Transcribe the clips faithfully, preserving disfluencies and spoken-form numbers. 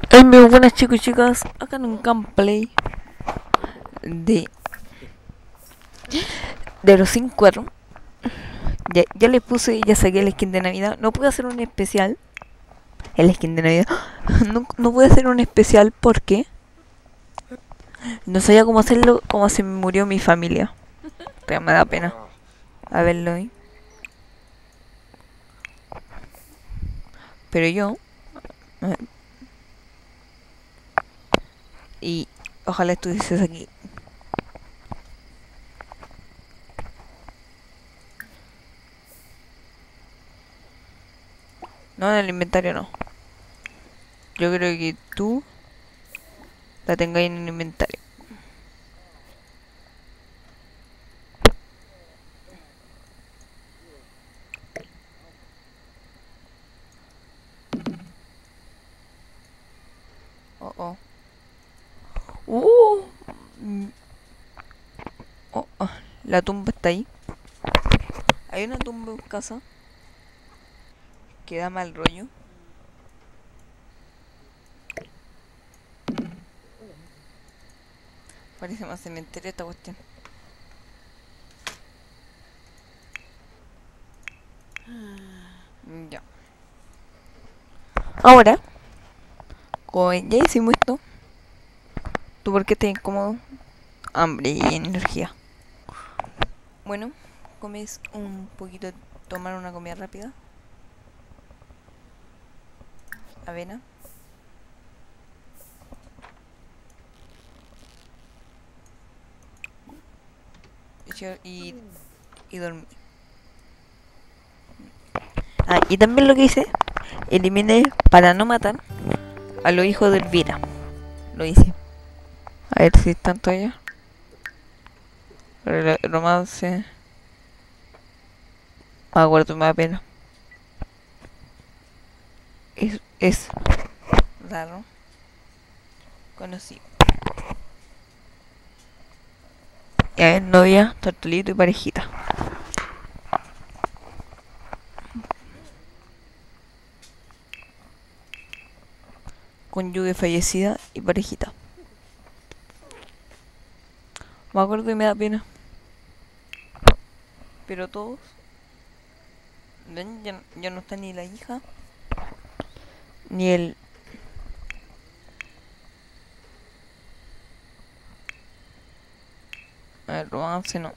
Hey, muy buenas chicos y chicas, acá en un gameplay de, de los Sims cuatro. Ya, ya le puse, ya saqué el skin de Navidad. No pude hacer un especial, el skin de Navidad. No, no pude hacer un especial porque no sabía cómo hacerlo, como se me murió mi familia. Pero me da pena a verlo ahí. Pero yo, eh, y ojalá estuvieses aquí. No, en el inventario no. Yo creo que tú la tengas en el inventario. Oh, oh. Uh, mm, oh, oh, la tumba está ahí. Hay una tumba en casa que da mal rollo. Parece más cementerio esta cuestión. Ya. Ahora, como ya hicimos esto, ¿tú por qué te incómodo? Hambre y energía. Bueno, comes un poquito, tomar una comida rápida. Avena. Y, y dormir. Ah, y también lo que hice, eliminé para no matar a los hijos de Elvira. Lo hice. A ver si están todavía. Pero el romance. Me acuerdo, me da pena. Es, es raro. Conocí. Y a ver, novia, tortolito y parejita. Cónyuge fallecida y parejita. Me acuerdo y me da pena. Pero todos. ¿Ven? Ya, ya no está ni la hija. Ni el. A ver, romance no.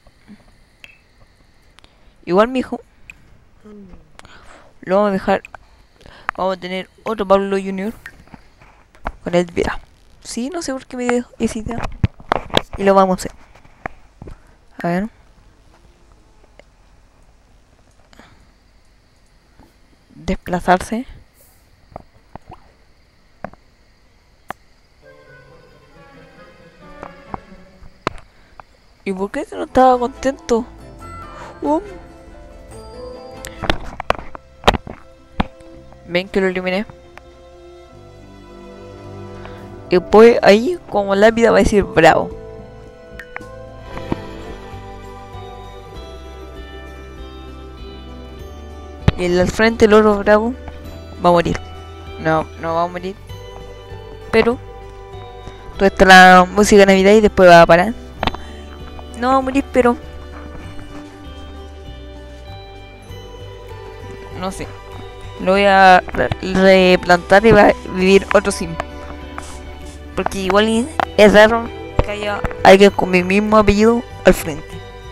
Igual mi hijo. Lo vamos a dejar. Vamos a tener otro Pablo junior Con Elvira. Sí, no sé por qué me dio esa idea. Y lo vamos a hacer. A ver. Desplazarse. ¿Y por qué no estaba contento? Um. Ven que lo eliminé. Y después ahí, como lápida, va a decir bravo. Y el al frente, el oro bravo, va a morir. No, no va a morir. Pero toda esta la música de Navidad y después va a parar. No va a morir, pero no sé. Lo voy a re replantar y va a vivir otro sim. Porque igual es raro que haya alguien con mi mismo apellido al frente.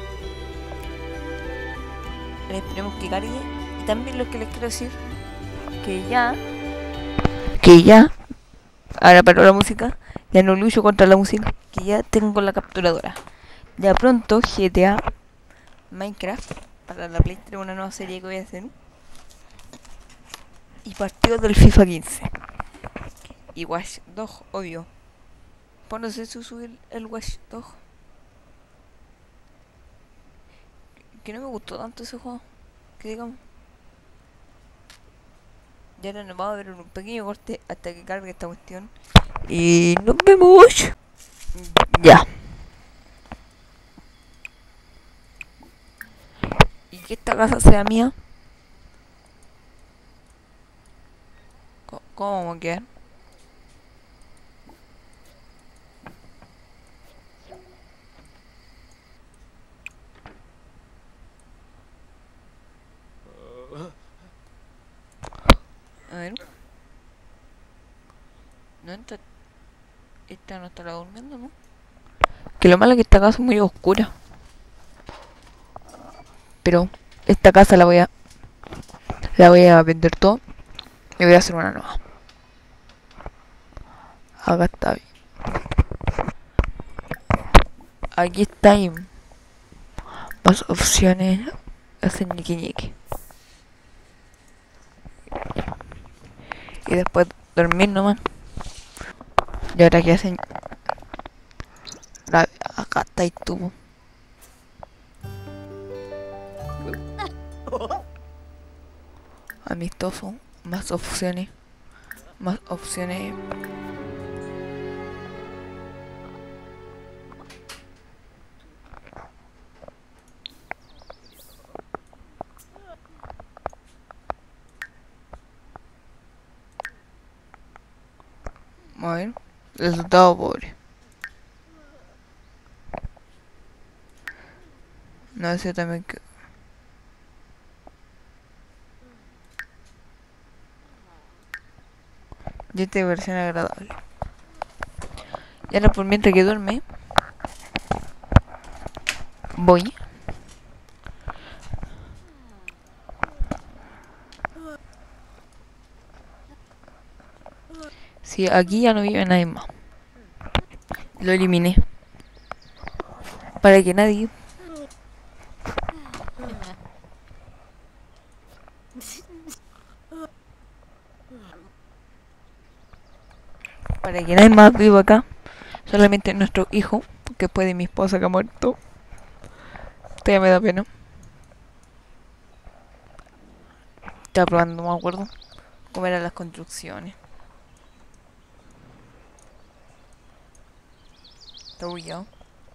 Esperemos que cargue. Y también lo que les quiero decir, que ya, que ya, ahora paró la música, ya no lucho contra la música, que ya tengo la capturadora. Ya pronto G T A, Minecraft, para la Play tres, una nueva serie que voy a hacer. Y partidos del FIFA quince. Y Watch Dogs, obvio. Pues no sé si subir el Watch Dogs. Que no me gustó tanto ese juego. Que digamos. Ya ahora nos vamos a ver un pequeño corte hasta que cargue esta cuestión. Y nos vemos. Ya. Y que esta casa sea mía. ¿Cómo vamos a quedar? No, esta, esta no estará durmiendo, ¿no? Que lo malo es que esta casa es muy oscura. Pero esta casa la voy a... La voy a vender todo. Y voy a hacer una nueva. Acá está bien. Aquí está ahí. Más opciones. Hacen ñiqui ñiqui. Y después dormir nomás. Y ahora que hacen... La, acá está ahí tú. Amistoso. Más opciones. Más opciones. A ver. Resultado pobre. No, ese también que... Y esta versión agradable. Y ahora por mientras que duerme, voy si aquí ya no vive nadie más, lo eliminé para que nadie para que nadie más viva acá. Solamente nuestro hijo, que fue de mi esposa que ha muerto. Todavía me da pena. Estaba probando, no me acuerdo cómo eran las construcciones. Está bugueado.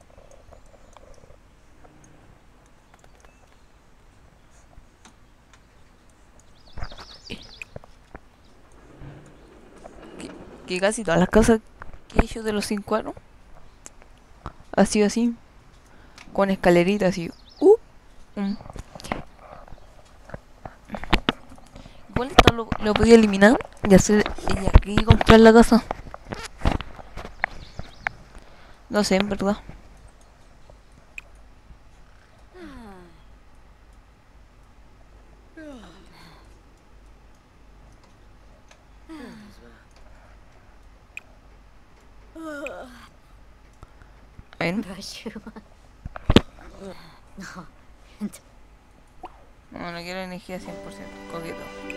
Que, que casi todas las casas que he hecho de los cinco años ha sido así, con escaleritas y uh, um. Igual esto lo, lo podía eliminar y hacer y aquí comprar la casa. No sé, en verdad. Ven. No, no quiero energía cien por ciento. Coqueto.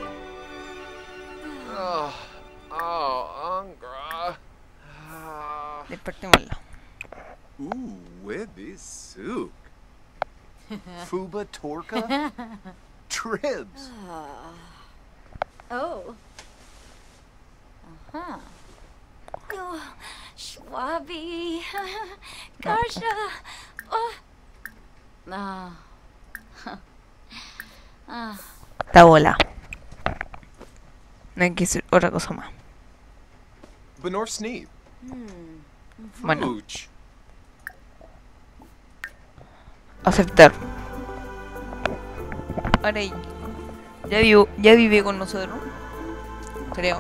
Oh, oh, Angra. Ah. Despertémosla. Ooh, Webby Sook. Fuba Torka? Tribs. Oh. Uh-huh. Oh, Schwabi. Garsha. Oh. Ah. Ah. Está bola. No hay que hacer otra cosa más. Benor Sneeb. Bueno, Ooch. aceptar. Ahora ya vive, ya vive con nosotros. Creo.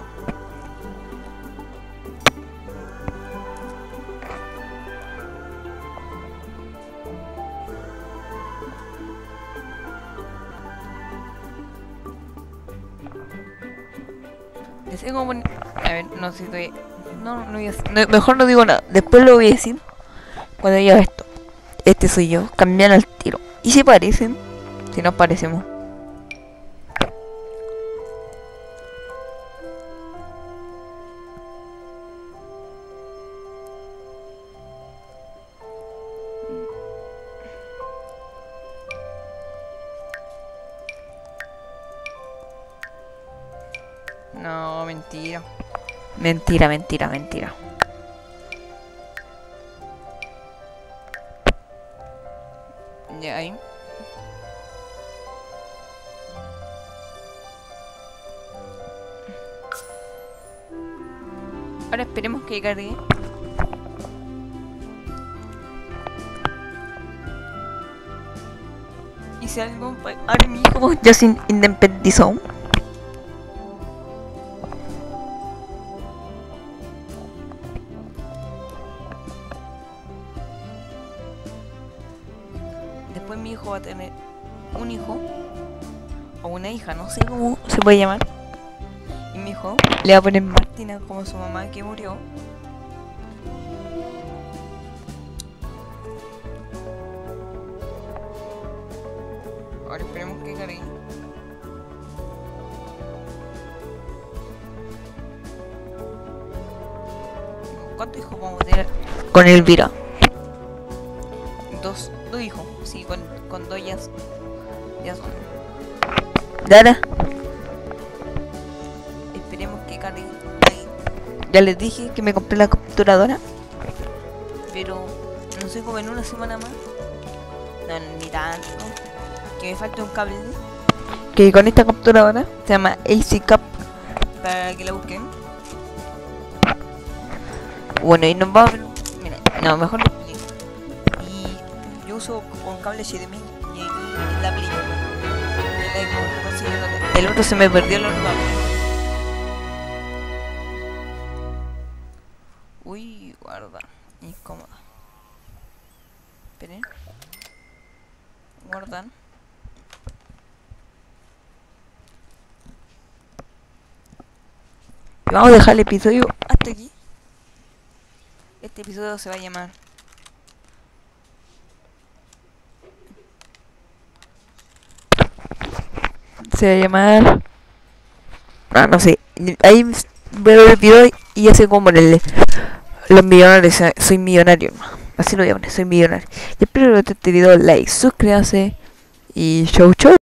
Ya sé cómo poner... A ver, no sé si estoy... No, no voy a... no, mejor no digo nada. Después lo voy a decir cuando diga esto. Este soy yo. Cambian al tiro. ¿Y si parecen? Si nos parecemos. No, mentira. Mentira, mentira, mentira. Ya ahí. Ahora esperemos que cargue. Y si algo... Ahora mi hijo ya se independizó. después mi hijo va a tener un hijo o una hija, no sé cómo se puede llamar. Y mi hijo le va a poner Martina como su mamá que murió. Ahora esperemos que cargue. ¿Cuántos hijos vamos a tener con Elvira? Dos, dos hijos, sí, con, con dos ya, ya son. Dara. Esperemos que cargue. Ya les dije que me compré la capturadora, pero no sé, como en una semana más. No, ni tanto. Que me falta un cable. Que con esta capturadora se llama L C Cap, para que la busquen. Bueno, y nos vamos a ver. Mira, no, mejor lo explico. Y yo uso con cable H D M I y aquí la película. El otro se me perdió el otro. Uy, guarda. Incómoda. Esperen. Guardan. Y vamos a dejar el episodio hasta aquí. Este episodio se va a llamar Se va a llamar Ah, no sé. Ahí veo el video y ya sé cómo ponerle. Los millonarios, soy millonario, ¿no? Así lo voy a poner, soy millonario. Y espero que te haya like, suscríbase y chau chau.